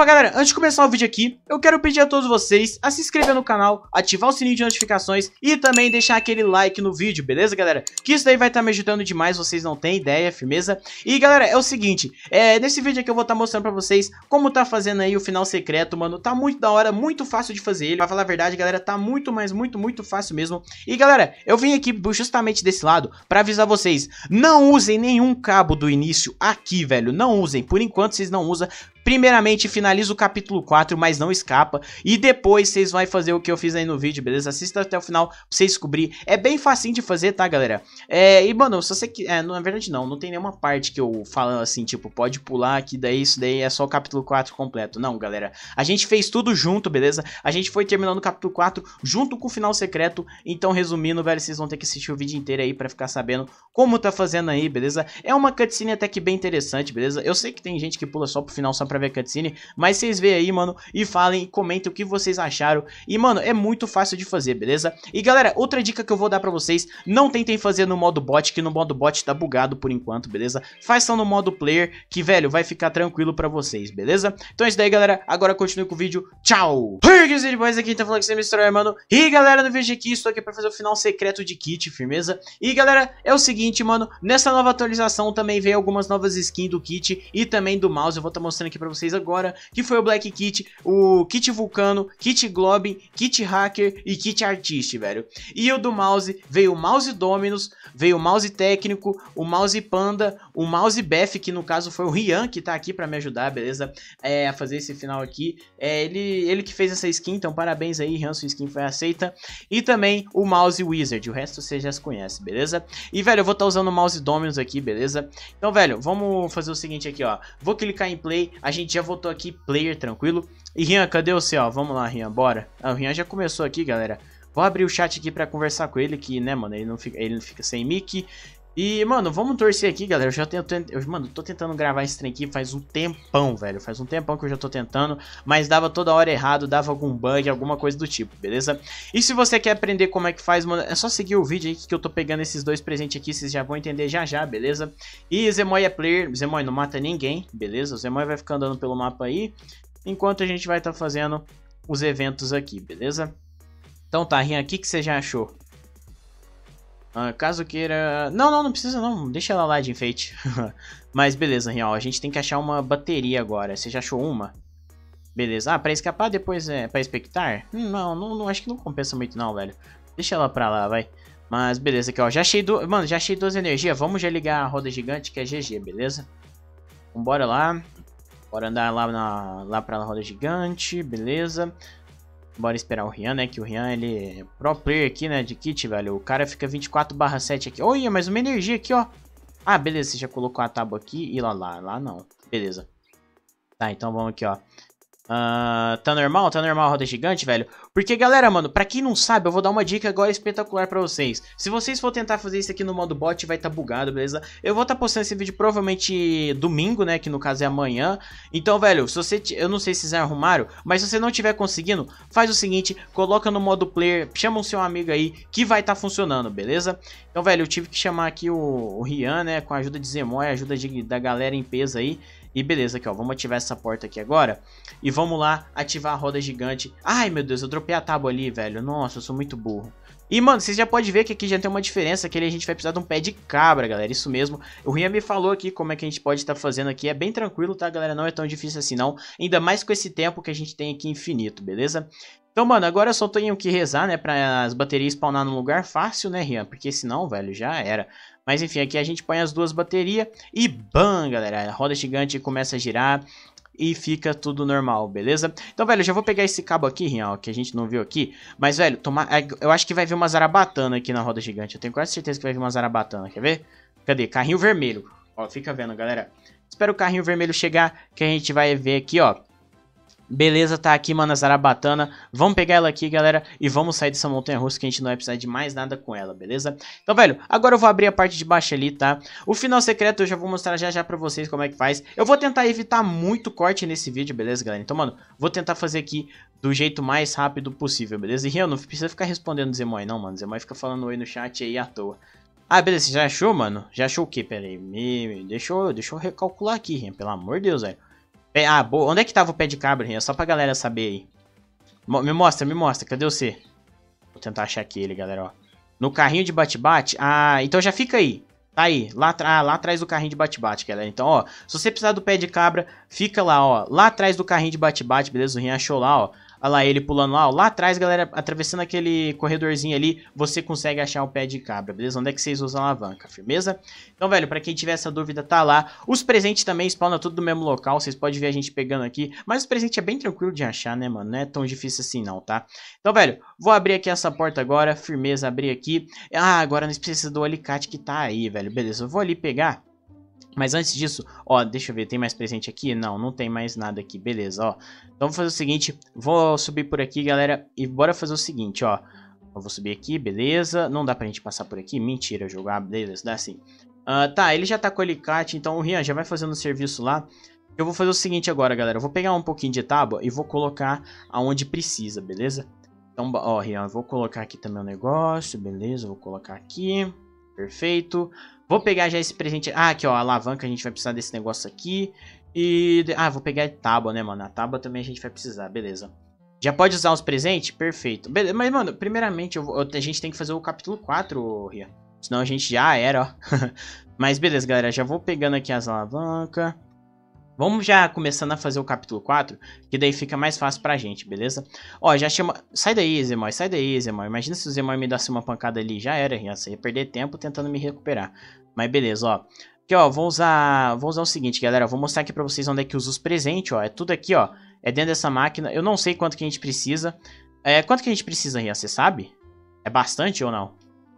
Opa, galera, antes de começar o vídeo aqui, eu quero pedir a todos vocês a se inscrever no canal, ativar o sininho de notificações e também deixar aquele like no vídeo, beleza, galera? Que isso daí vai estar me ajudando demais, vocês não têm ideia, firmeza? E, galera, é o seguinte, nesse vídeo aqui eu vou estar mostrando pra vocês como tá fazendo aí o final secreto, mano. Tá muito da hora, muito fácil de fazer ele. Pra falar a verdade, galera, tá muito, mas muito fácil mesmo. E, galera, eu vim aqui justamente desse lado pra avisar vocês, não usem nenhum cabo do início aqui, velho, não usem, por enquanto vocês não usam. Primeiramente, finaliza o capítulo 4, mas não escapa. E depois vocês vão fazer o que eu fiz aí no vídeo, beleza? Assista até o final pra vocês descobrir. É bem facinho de fazer, tá, galera? E, mano, se você... na verdade, não tem nenhuma parte que eu falo assim, tipo, pode pular, que daí isso daí é só o capítulo 4 completo. Não, galera. A gente fez tudo junto, beleza? A gente foi terminando o capítulo 4 junto com o final secreto. Então, resumindo, velho, vocês vão ter que assistir o vídeo inteiro aí pra ficar sabendo como tá fazendo aí, beleza? É uma cutscene até que bem interessante, beleza? Eu sei que tem gente que pula só pro final, só pra ver a cutscene, mas vocês veem aí, mano, e falem, comentem o que vocês acharam. E, mano, é muito fácil de fazer, beleza? E, galera, outra dica que eu vou dar pra vocês, não tentem fazer no modo bot, que no modo bot tá bugado por enquanto, beleza? Façam no modo player, que, velho, vai ficar tranquilo pra vocês, beleza? Então é isso daí, galera, agora continue com o vídeo, tchau! Hey, boys, aqui tá falando que você me estranha, mano. E, galera, no vídeo aqui, estou aqui pra fazer o final secreto de Kit, firmeza? E, galera, é o seguinte, mano, nessa nova atualização também veio algumas novas skins do Kit e também do mouse. Eu vou estar mostrando aqui pra vocês agora, que foi o Black Kit, o Kit Vulcano, Kit Globin, Kit Hacker e Kit Artist, velho. E o do mouse, veio o Mouse Dominus, veio o Mouse Técnico, o Mouse Panda, o Mouse Beth, que no caso foi o Rian, que tá aqui pra me ajudar, beleza? A fazer esse final aqui. Ele que fez essa skin, então parabéns aí, Rian, sua skin foi aceita. E também o Mouse Wizard, o resto você já se conhece, beleza? E, velho, eu vou estar usando o Mouse Dominus aqui, beleza? Então, velho, vamos fazer o seguinte aqui, ó. Vou clicar em play, a gente já voltou aqui, player, tranquilo. E Rian, cadê você, ó? Vamos lá, Rian, bora. O Rian já começou aqui, galera. Vou abrir o chat aqui pra conversar com ele, que, né, mano, ele não fica sem mic. E, mano, vamos torcer aqui, galera. Mano, tô tentando gravar esse trem aqui faz um tempão, velho. Faz um tempão que eu já tô tentando, mas dava toda hora errado, dava algum bug, alguma coisa do tipo, beleza? E se você quer aprender como é que faz, mano, é só seguir o vídeo aí que eu tô pegando esses dois presentes aqui, vocês já vão entender já, beleza? E Zemoy é player, Zemoy não mata ninguém, beleza? O Zemoy vai ficar andando pelo mapa aí, enquanto a gente vai estar fazendo os eventos aqui, beleza? Então tá, Rian, o que você já achou? Caso queira... Não precisa não, deixa ela lá de enfeite. Mas beleza, Rian, a gente tem que achar uma bateria agora. Você já achou uma? Beleza, pra escapar depois pra expectar? Não, acho que não compensa muito não, velho. Deixa ela pra lá, vai. Mas beleza, aqui ó, já achei mano, já achei 2 energias. Vamos já ligar a roda gigante que é GG, beleza? Vambora lá. Bora andar lá pra roda gigante, beleza? Bora esperar o Rian, né? Que o Rian, ele é pro player aqui, né? De kit, velho. O cara fica 24/7 aqui. Olha, mais uma energia aqui, ó. Ah, beleza. Você já colocou a tábua aqui e lá não. Beleza. Tá, então vamos aqui, ó. Tá normal a roda gigante, velho? Porque, galera, mano, pra quem não sabe, eu vou dar uma dica agora espetacular pra vocês. Se vocês for tentar fazer isso aqui no modo bot, vai tá bugado, beleza? Eu vou tá postando esse vídeo provavelmente domingo, né? Que no caso é amanhã. Então, velho, se você... Eu não sei se vocês arrumaram, mas se você não tiver conseguindo, faz o seguinte, coloca no modo player, chama o seu amigo aí, que vai tá funcionando, beleza? Então, velho, eu tive que chamar aqui o Rian, né? Com a ajuda de Zemoy, a ajuda da galera em peso aí. E beleza, aqui ó, vamos ativar essa porta aqui agora. E vamos lá, ativar a roda gigante. Ai, meu Deus, eu dropei a tábua ali, velho. Nossa, eu sou muito burro. E, mano, vocês já podem ver que aqui já tem uma diferença, que a gente vai precisar de um pé de cabra, galera, isso mesmo. O Rian me falou aqui como é que a gente pode estar fazendo aqui, é bem tranquilo, tá, galera, não é tão difícil assim não. Ainda mais com esse tempo que a gente tem aqui infinito, beleza? Então, mano, agora eu só tenho que rezar, né, pra as baterias spawnar num lugar fácil, né, Rian? Porque senão, velho, já era. Mas enfim, aqui a gente põe as duas baterias e bam, galera, a roda gigante começa a girar e fica tudo normal, beleza? Então, velho, eu já vou pegar esse cabo aqui, Rian, que a gente não viu aqui. Mas, velho, eu acho que vai vir uma zarabatana aqui na roda gigante. Eu tenho quase certeza que vai vir uma zarabatana, quer ver? Cadê? Carrinho vermelho. Ó, fica vendo, galera. Espero o carrinho vermelho chegar, que a gente vai ver aqui, ó. Beleza, tá aqui, mano, a zarabatana. Vamos pegar ela aqui, galera, e vamos sair dessa montanha-russa que a gente não vai precisar de mais nada com ela, beleza? Então, velho, agora eu vou abrir a parte de baixo ali, tá? O final secreto eu já vou mostrar já pra vocês como é que faz. Eu vou tentar evitar muito corte nesse vídeo, beleza, galera? Então, mano, vou tentar fazer aqui do jeito mais rápido possível, beleza? E, Rian, não precisa ficar respondendo Zemoy, não, mano. Zemoy fica falando oi no chat aí à toa. Ah, beleza, você já achou, mano? Já achou o quê? Pera aí, deixa eu recalcular aqui, Rian, pelo amor de Deus, velho. Ah, boa. Onde é que tava o pé de cabra, Rian? Só pra galera saber aí. Me mostra. Cadê você? Vou tentar achar aqui ele, galera, ó. No carrinho de bate-bate. Ah, então já fica aí. Tá aí. Lá atrás do carrinho de bate-bate, galera. Então, ó. Se você precisar do pé de cabra, fica lá, ó. Lá atrás do carrinho de bate-bate, beleza? O Rian achou lá, ó. Olha lá ele pulando lá, ó. Lá atrás, galera, atravessando aquele corredorzinho ali, você consegue achar o pé de cabra, beleza? Onde é que vocês usam a alavanca, firmeza? Então, velho, pra quem tiver essa dúvida, tá lá. Os presentes também spawnam tudo do mesmo local, vocês podem ver a gente pegando aqui. Mas os presentes é bem tranquilo de achar, né, mano? Não é tão difícil assim não, tá? Então, velho, vou abrir aqui essa porta agora, firmeza, abrir aqui. Ah, agora nós precisamos do alicate que tá aí, velho. Beleza, eu vou ali pegar. Mas antes disso, ó, deixa eu ver, tem mais presente aqui? Não, não tem mais nada aqui, beleza, ó. Então vou fazer o seguinte, vou subir por aqui, galera, e bora fazer o seguinte, ó. Eu vou subir aqui, beleza. Não dá pra gente passar por aqui? Mentira, jogar, beleza, dá sim. Tá, ele já tá com o alicate, então o Rian já vai fazendo o serviço lá. Eu vou fazer o seguinte agora, galera, eu vou pegar um pouquinho de tábua e vou colocar aonde precisa, beleza? Então, ó, Rian, eu vou colocar aqui também o negócio, beleza, eu vou colocar aqui, perfeito. Vou pegar já esse presente. Ah, aqui, ó, a alavanca, a gente vai precisar desse negócio aqui. E... ah, vou pegar a tábua, né, mano? A tábua também a gente vai precisar, beleza. Já pode usar os presentes? Perfeito. Beleza, mas, mano, primeiramente, a gente tem que fazer o capítulo 4, Ria. Senão a gente já era, ó. Mas beleza, galera, já vou pegando aqui as alavancas. Vamos já começando a fazer o capítulo 4, que daí fica mais fácil pra gente, beleza? Ó, já chama... sai daí, Zemoy, sai daí, Zemoy. Imagina se o Zemoy me desse uma pancada ali, já era, você ia perder tempo tentando me recuperar. Mas beleza, ó. Aqui, ó, vou usar o seguinte, galera. Vou mostrar aqui pra vocês onde é que usa os presentes, ó. É tudo aqui, ó. É dentro dessa máquina. Eu não sei quanto que a gente precisa. Quanto que a gente precisa, Rian? Você sabe? É bastante ou não?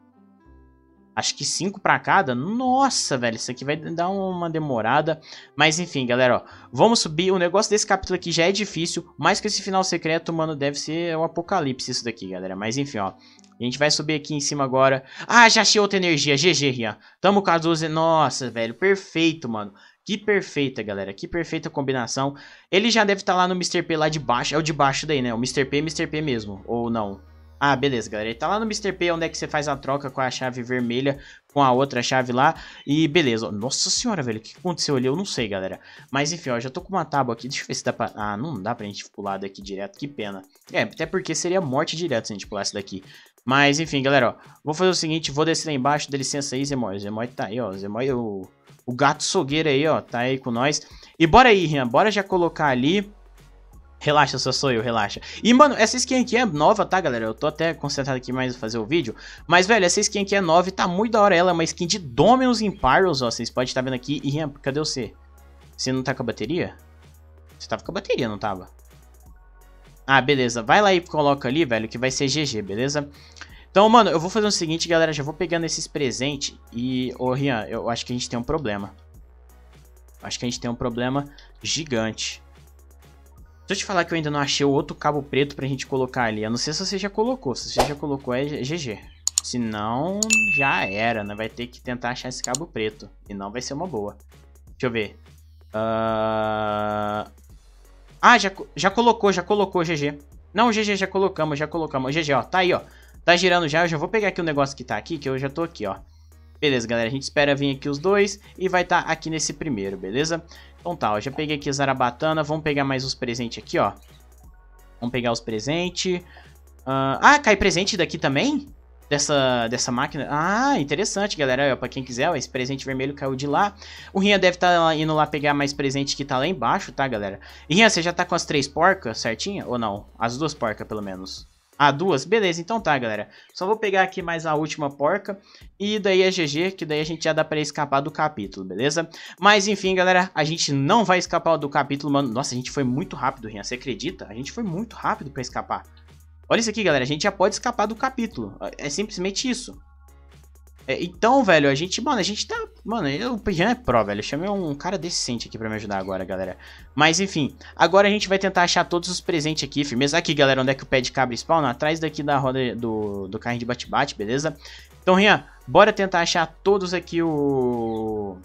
Acho que 5 pra cada. Nossa, velho, isso aqui vai dar uma demorada. Mas enfim, galera, ó. Vamos subir. O negócio desse capítulo aqui já é difícil. Mais que esse final secreto, mano, deve ser o apocalipse isso daqui, galera. Mas enfim, ó. A gente vai subir aqui em cima agora. Ah, já achei outra energia. GG, Rian. Tamo com as 12. Nossa, velho, perfeito, mano. Que perfeita, galera. Que perfeita combinação. Ele já deve estar lá no Mr. P lá de baixo. É o de baixo daí, né? O Mr. P mesmo. Ou não? Ah, beleza, galera. Ele tá lá no Mr. P, onde é que você faz a troca com a chave vermelha com a outra chave lá. E beleza. Nossa senhora, velho. O que aconteceu ali? Eu não sei, galera. Mas enfim, ó. Já tô com uma tábua aqui. Deixa eu ver se dá pra... ah, não dá pra gente pular daqui direto. Que pena. Até porque seria morte direto se a gente pulasse daqui. Mas enfim, galera, ó. Vou fazer o seguinte. Vou descer lá embaixo. Dá licença aí, Zemoy. O Zemoy tá aí, ó. O Zemoy, o gato sogueiro aí, ó. Tá aí com nós. E bora aí, Rian. Bora já colocar ali... Relaxa, só sou eu, relaxa. E, mano, essa skin aqui é nova, tá, galera? Eu tô até concentrado aqui mais em fazer o vídeo. Mas, velho, essa skin aqui é nova e tá muito da hora. Ela é uma skin de Dominus Imperials, ó. Vocês podem estar vendo aqui. E, Rian, cadê você? Você não tá com a bateria? Você tava com a bateria, não tava? Ah, beleza. Vai lá e coloca ali, velho, que vai ser GG, beleza? Então, mano, eu vou fazer o seguinte, galera. Já vou pegando esses presentes. E, ô, Rian, eu acho que a gente tem um problema. Acho que a gente tem um problema gigante. Se eu te falar que eu ainda não achei o outro cabo preto pra gente colocar ali. Eu não sei se você já colocou. Se você já colocou, é GG. Se não, já era, né? Vai ter que tentar achar esse cabo preto. E não vai ser uma boa. Deixa eu ver. Ah, já colocou, GG. Não, GG, já colocamos. GG, ó, tá aí, ó. Tá girando já. Eu já vou pegar aqui o negócio que tá aqui, que eu já tô aqui, ó. Beleza, galera, a gente espera vir aqui os dois e vai estar aqui nesse primeiro, beleza? Então tá, ó, já peguei aqui a Zarabatana, vamos pegar mais os presentes aqui, ó. Vamos pegar os presentes. Cai presente daqui também? Dessa máquina? Ah, interessante, galera, ó, pra quem quiser, ó, esse presente vermelho caiu de lá. O Rian deve estar indo lá pegar mais presente que tá lá embaixo, tá, galera? E Rian, você já tá com as 3 porcas certinha? Ou não? As 2 porcas, pelo menos. Ah, 2? Beleza, então tá, galera. Só vou pegar aqui mais a última porca. E daí é GG, que daí a gente já dá pra escapar do capítulo, beleza? Mas enfim, galera, a gente não vai escapar do capítulo, mano. Nossa, a gente foi muito rápido, Rian, você acredita? A gente foi muito rápido pra escapar. Olha isso aqui, galera, a gente já pode escapar do capítulo. É simplesmente isso. Então, velho, a gente tá... Mano, o Pijan é pro, velho. Eu chamei um cara decente aqui pra me ajudar agora, galera. Mas, enfim, agora a gente vai tentar achar todos os presentes aqui, firmeza. Aqui, galera, onde é que o pé de cabra spawna? Atrás daqui da roda do carrinho de bate-bate, beleza? Então, Rian, bora tentar achar todos aqui os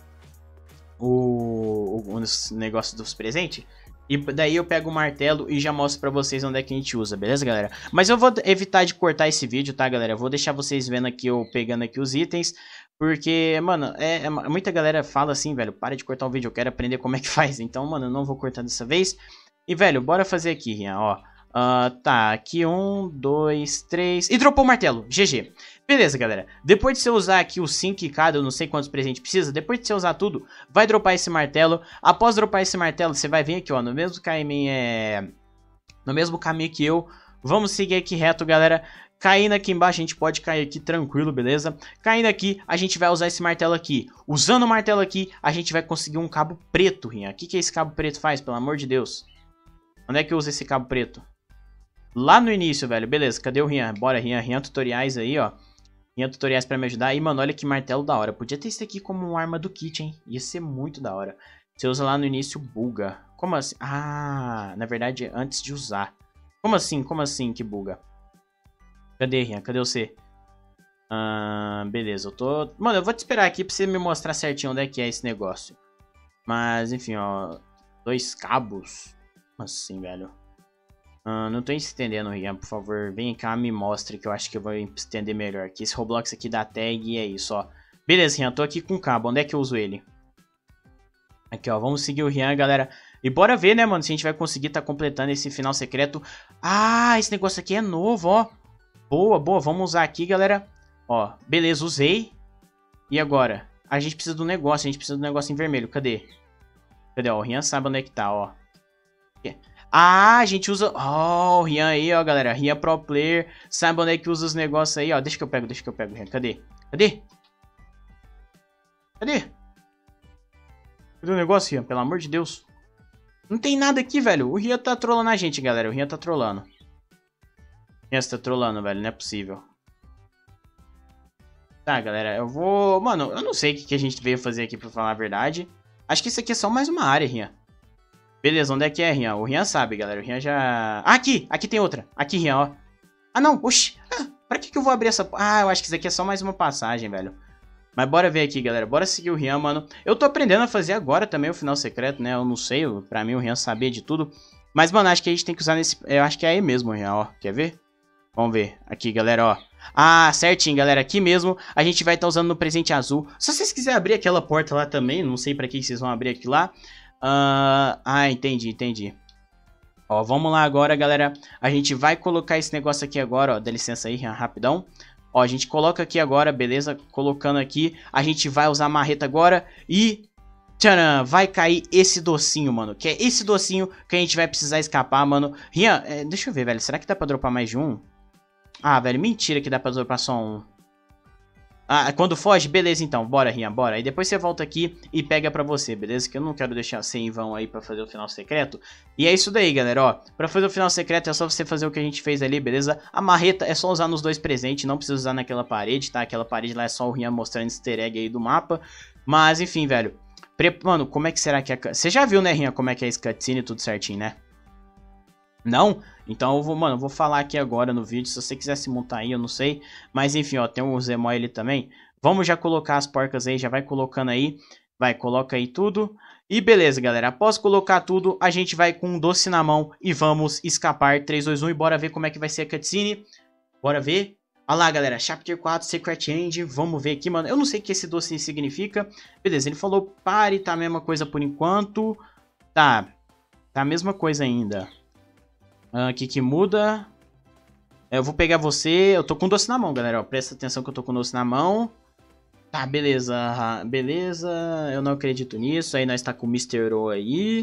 negócios dos presentes. E daí eu pego o martelo e já mostro pra vocês onde é que a gente usa, beleza, galera? Mas eu vou evitar de cortar esse vídeo, tá, galera? Eu vou deixar vocês vendo aqui, eu pegando aqui os itens. Porque, mano, muita galera fala assim, velho, para de cortar o vídeo, eu quero aprender como é que faz. Então, mano, eu não vou cortar dessa vez. E, velho, bora fazer aqui, Rian, ó. Tá, aqui 1, 2, 3... E dropou o martelo, GG. Beleza, galera. Depois de você usar aqui os 5 cada, eu não sei quantos presentes precisa. Depois de você usar tudo, vai dropar esse martelo. Após dropar esse martelo, você vai vir aqui, ó, no mesmo caminho, no mesmo caminho que eu. Vamos seguir aqui reto, galera. Caindo aqui embaixo, a gente pode cair aqui tranquilo, beleza? Caindo aqui, a gente vai usar esse martelo aqui. Usando o martelo aqui, a gente vai conseguir um cabo preto, Rian. O que esse cabo preto faz, pelo amor de Deus? Onde é que usa esse cabo preto? Lá no início, velho. Beleza, cadê o Rian? Bora, Rian. Rian tutoriais aí, ó. Rian tutoriais pra me ajudar. E, mano, olha que martelo da hora. Podia ter isso aqui como uma arma do kit, hein? Ia ser muito da hora. Você usa lá no início, buga. Como assim? Ah, na verdade, antes de usar. Como assim? Como assim que buga? Cadê, Rian? Cadê você? Beleza, eu tô... Mano, eu vou te esperar aqui pra você me mostrar certinho onde é que é esse negócio. Mas, enfim, ó. 2 cabos. Como assim, velho? Não tô entendendo, Rian. Por favor, vem cá, me mostre que eu acho que eu vou entender melhor. Aqui, esse Roblox aqui dá tag e é isso, ó. Beleza, Rian, tô aqui com o cabo. Onde é que eu uso ele? Aqui, ó. Vamos seguir o Rian, galera. E bora ver, né, mano, se a gente vai conseguir tá completando esse final secreto. Ah, esse negócio aqui é novo, ó. Boa, boa. Vamos usar aqui, galera. Ó, beleza, usei. E agora? A gente precisa do negócio. A gente precisa do negócio em vermelho. Cadê? Cadê? Ó, o Rian sabe onde é que tá, ó. Ah, a gente usa... Ó, o Rian aí, ó, galera. Rian Pro Player. Sabe onde é que usa os negócios aí, ó. Deixa que eu pego, Rian. Cadê? Cadê? Cadê? Cadê o negócio, Rian? Pelo amor de Deus. Não tem nada aqui, velho. O Rian tá trolando a gente, galera. O Rian tá trolando. Rian, você tá trolando, velho. Não é possível. Tá, galera. Eu vou... Mano, eu não sei o que a gente veio fazer aqui, pra falar a verdade. Acho que isso aqui é só mais uma área, Rian. Beleza, onde é que é, Rian? O Rian sabe, galera. O Rian já... Ah, aqui! Aqui tem outra. Aqui, Rian, ó. Ah, não. Oxi. Pra que eu vou abrir essa... Ah, eu acho que isso aqui é só mais uma passagem, velho. Mas bora ver aqui, galera. Bora seguir o Rian, mano. Eu tô aprendendo a fazer agora também o final secreto, né? Eu não sei. Pra mim, o Rian sabia de tudo. Mas, mano, acho que a gente tem que usar nesse... Eu acho que é aí mesmo, Rian, ó. Quer ver? Vamos ver. Aqui, galera, ó. Ah, certinho, galera. Aqui mesmo a gente vai estar usando no presente azul. Se vocês quiserem abrir aquela porta lá também, não sei pra que vocês vão abrir aqui lá. Entendi. Ó, vamos lá agora, galera. A gente vai colocar esse negócio aqui agora, ó. Dá licença aí, rapidão. Ó, a gente coloca aqui agora, beleza? Colocando aqui. A gente vai usar a marreta agora e... Tcharam! Vai cair esse docinho, mano. Que é esse docinho que a gente vai precisar escapar, mano. Rian, deixa eu ver, velho. Será que dá pra dropar mais de um? Ah, velho, mentira que dá pra dropar só um. Ah, quando foge? Beleza, então. Bora, Rian, bora. Aí depois você volta aqui e pega pra você, beleza? Que eu não quero deixar você em vão aí pra fazer o final secreto. E é isso daí, galera, ó. Pra fazer o final secreto é só você fazer o que a gente fez ali, beleza? A marreta é só usar nos 2 presentes, não precisa usar naquela parede, tá? Aquela parede lá é só o Rian mostrando easter egg aí do mapa. Mas, enfim, velho. Mano, como é que será que é... Você já viu, né, Rian, como é que é esse cutscene e tudo certinho, né? Não? Então eu vou, mano, eu vou falar aqui agora no vídeo. Se você quiser se montar aí, eu não sei. Mas enfim, ó, tem um Zemoy ali também. Vamos já colocar as porcas aí, já vai colocando aí. Vai, coloca aí tudo. E beleza, galera. Após colocar tudo, a gente vai com um doce na mão e vamos escapar. 3, 2, 1 e bora ver como é que vai ser a cutscene. Bora ver. Olha lá, galera. Chapter 4, Secret End. Vamos ver aqui, mano. Eu não sei o que esse doce significa. Beleza, ele falou pare, tá a mesma coisa por enquanto. Tá a mesma coisa ainda. Aqui que muda. Eu vou pegar você. Eu tô com doce na mão, galera. Ó, presta atenção que eu tô com doce na mão. Tá, beleza. Beleza. Eu não acredito nisso. Aí nós tá com o Mr. O aí.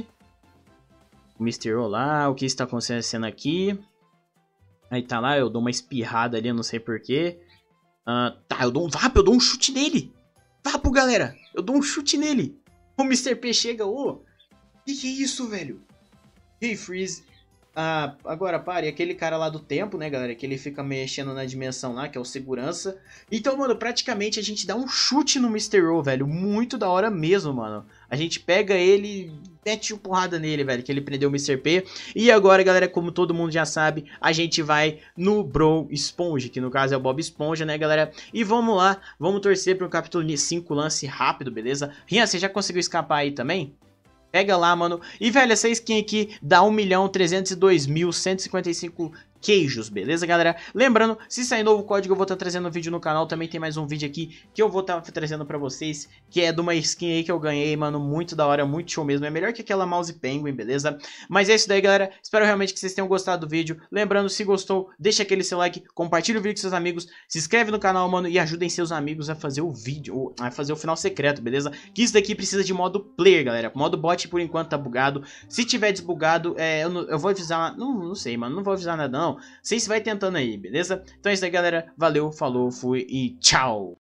O Mr. O lá. O que está acontecendo aqui? Aí tá lá. Eu dou uma espirrada ali. Eu não sei porquê. Tá, eu dou um vapo. Eu dou um chute nele. Vapo, galera. Eu dou um chute nele. O Mr. P chega. Ô, que é isso, velho? Hey, Freeze. Agora, pare, aquele cara lá do tempo, né, galera, que ele fica mexendo na dimensão lá, que é o segurança. Então, mano, praticamente a gente dá um chute no Mr. O, velho, muito da hora mesmo, mano. A gente pega ele, mete uma porrada nele, velho, que ele prendeu o Mr. P. E agora, galera, como todo mundo já sabe, a gente vai no Bro Esponja, que no caso é o Bob Esponja, né, galera. E vamos lá, vamos torcer para um capítulo 5 lance rápido, beleza? Rian, você já conseguiu escapar aí também? Pega lá, mano. E, velho, essa skin aqui dá 1.302.155 queijos, beleza, galera? Lembrando, se sair novo código eu vou estar trazendo um vídeo no canal, também tem mais um vídeo aqui que eu vou estar trazendo pra vocês, que é de uma skin aí que eu ganhei, mano, muito da hora, muito show mesmo, é melhor que aquela Mouse Penguin, beleza? Mas é isso daí, galera, espero realmente que vocês tenham gostado do vídeo, lembrando, se gostou, deixa aquele seu like, compartilha o vídeo com seus amigos, se inscreve no canal, mano, e ajudem seus amigos a fazer o vídeo, a fazer o final secreto, beleza? Que isso daqui precisa de modo player, galera, modo bot por enquanto tá bugado, se tiver desbugado, eu vou avisar, não sei, mano, não vou avisar nada não, vocês vai tentando aí, beleza? Então é isso aí, galera, valeu, falou, fui e tchau!